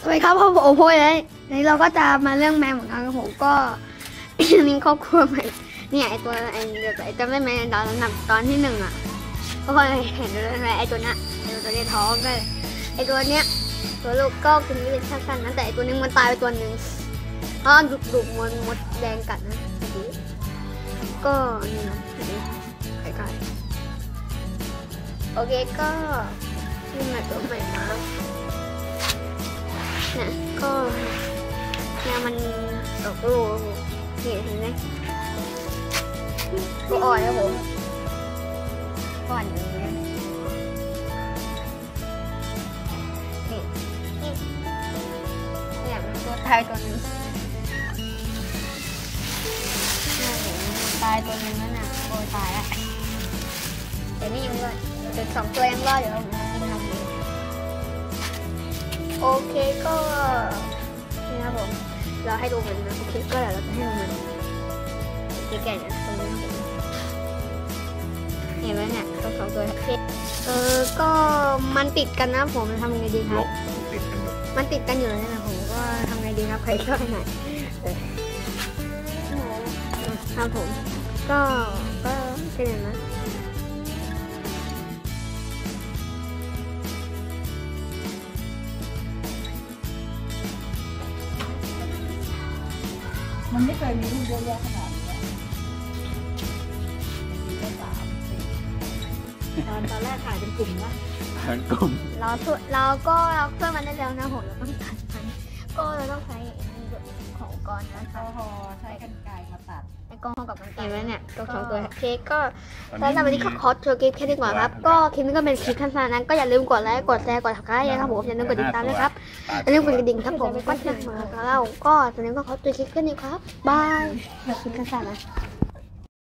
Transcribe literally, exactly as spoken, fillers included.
วัสดีครับพ่อโอโพยเลยนี่เราก็จะมาเรื่องแมวเหมือนกันครับผมก็ มีครอบครัวใหม่เนี่ยไอตัวไอเดี๋ยวไอจำได้ไหมตอนนั้นตอนที่หนึ่งอ่ะก็เคยเห็นเลยไอตัวเนี้ยไอตัวเนี้ยท้องก็ไอตัวเนี้ยตัวลูกก็กินไม่ได้สั้นๆนะแต่ไอตัวนึงมันตายไปตัวหนึ่งเพราะดุดุมดมดแดงกัดนะก็นี่นะใกล้ๆโอเคก็นี่มาตัวใหม่มาเนี่ยก็เนี่ยมันออกลูกนี่เห็นไหมตัวอ่อนนะผมอ่อนอย่างนี้นี่นี่เนี่ยมันตัวตายตัวนึงเนี่ยเห็นตายตัวนึงนั่นน่ะตัวตายแล้วแต่นี่ยังรอดเด็กสองตัวยังรอดอยู่ผมกินทำเองโอเคก็นี่ครับผมเราให้ดูมันนะโอเคก็เดี๋ยวเราจะให้ดูมันแก่ๆนะตรงนี้ครับผมเห็นไหมเนี่ยตัวสองตัวเออก็มันติดกันนะผมทำไงดีครับมันติดกันอยู่เลยนะผมก็ทำไงดีครับใครช่วยหน่อยครับผมก็ก็แค่นั้นนะมันไม่เคยมีรูปเยอะแยะขนาดนี้ก็สามสี่ตอนตอนแรกถ่ายเป็นกลุ่มนะเป็นกลุ่มเราเราก็เราเพื่อมันได้แล้วนะผมเราต้องตัดมันก็เราต้องใช้ของก้อนนะก็พอใช้กันไกรมาตัดไอ้ก้อนกับกันไกรแล้วเนี่ยตัวสองตัวเค้กก็แล้วในวันนี้ก็ขอโชว์เค้กแค่นี้ก่อนครับก็คลิปนี้ก็เป็นคลิปสั้นๆนั้นก็อย่าลืมกดไลค์กดแชร์กดซับสไครต์นะครับผมอย่าลืมกดติดตามด้วยครับอย่าลืมกดกระดิ่งครับผมก็จะมาแล้วก็ตอนนี้ก็ขอตัวคลิปแค่นี้ครับบายคลิปสั้นๆนะ